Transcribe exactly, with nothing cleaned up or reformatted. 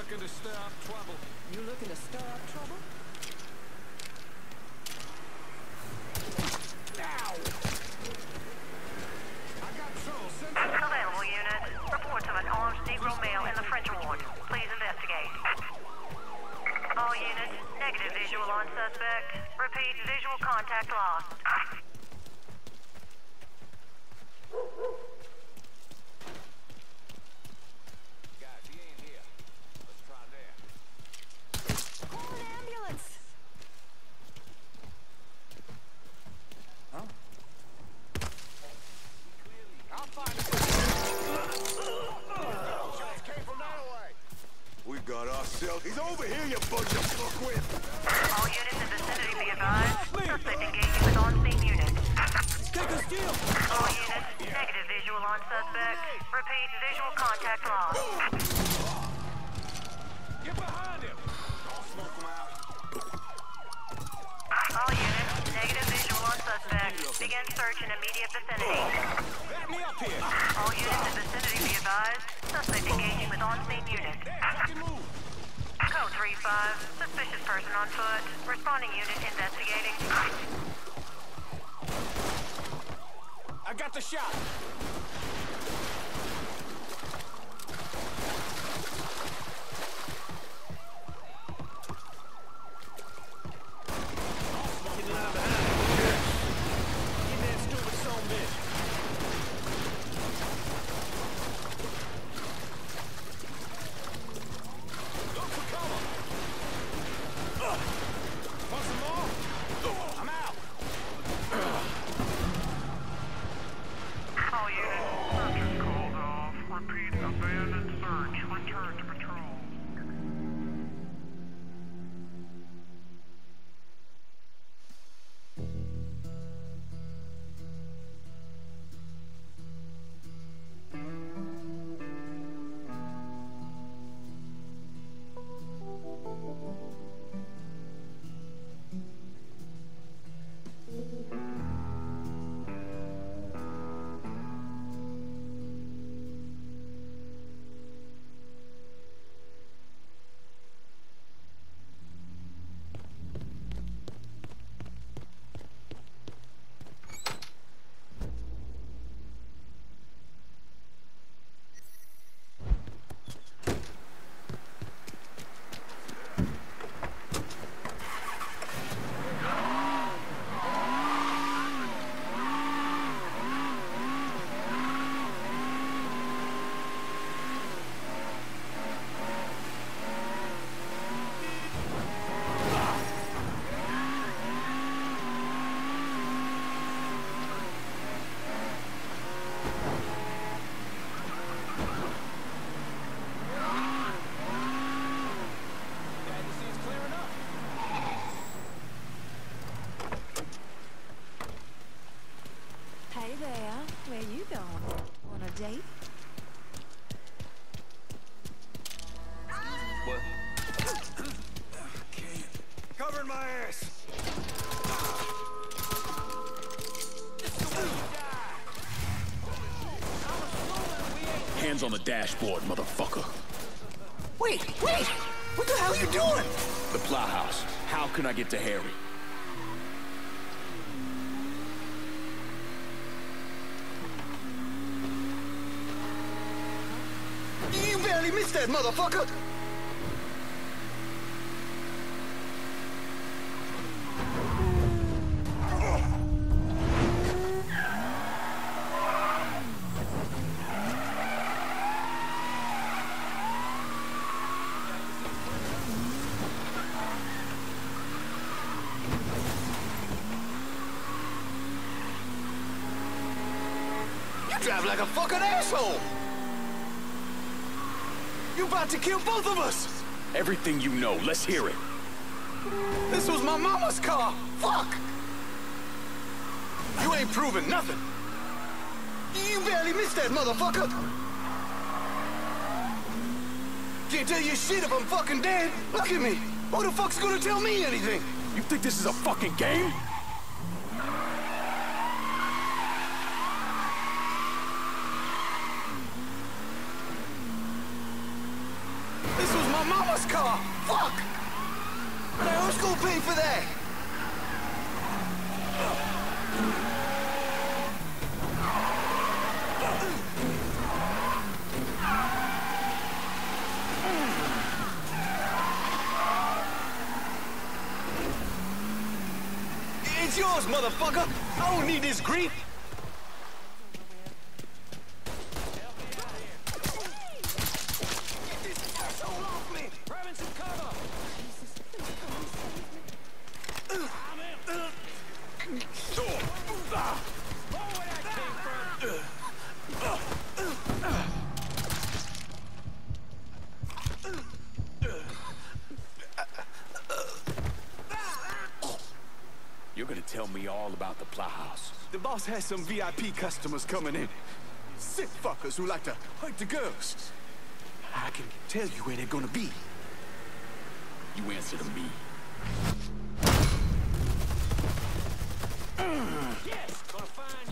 looking to stir up trouble? You looking to stir up trouble? Now! I got trouble. Send Available unit. Reports of an armed Negro male in the French ward. Please investigate. All units, negative visual on suspect. Repeat, visual contact lost. Guys, he ain't here. Let's try there. Call an ambulance! Huh? I'll find it. Shots came from that way. We got ourselves. He's over here, you bunch of fuckwit! All units in vicinity be advised. Suspect engaging with on-scene unit. Take a steal! All units, negative visual on suspect. Repeat, visual contact lost. Get behind him. I'll smoke him out. All units, negative visual on suspect. Begin search in immediate vicinity. Back me up here. All units in vicinity be advised. Suspect engaging with on-scene unit. There, fucking move. Code three five. Suspicious person on foot. Responding unit investigating. I got the shot. Get line behind him. Get that stupid son of a bitch. Look for cover. Ugh. Want some more? I'm out. All units, search is called off. Repeat, abandoned search. Return to patrol. Glad to see it's clearing up. Hey there, where you going? On a date? What? Covering my ass! Hands on the dashboard, motherfucker. Wait, wait! What the hell are you doing? The Plowhouse. How can I get to Harry? You barely missed that, motherfucker! You drive like a fucking asshole! You about to kill both of us! Everything you know, let's hear it. This was my mama's car! Fuck! You ain't proving nothing! You barely missed that, motherfucker! Can't tell you shit if I'm fucking dead! Look at me! Who the fuck's gonna tell me anything? You think this is a fucking game? This was my mama's car! Fuck! Now who's gonna pay for that? It's yours, motherfucker! I don't need this grief! Get this asshole off me! Grabbing some cover! I'm in! Oh, where that came from! You're gonna tell me all about the Plow House. The boss has some V I P customers coming in. Sick fuckers who like to hurt the girls. I can tell you where they're gonna be. You answer to me. Yes! Gonna find